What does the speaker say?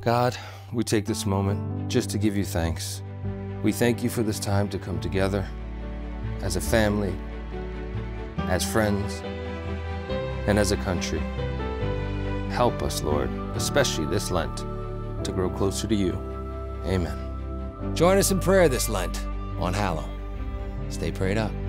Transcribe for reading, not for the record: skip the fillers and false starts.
God, we take this moment just to give you thanks. We thank you for this time to come together as a family, as friends, and as a country. Help us, Lord, especially this Lent, to grow closer to you. Amen. Join us in prayer this Lent on Hallow. Stay prayed up.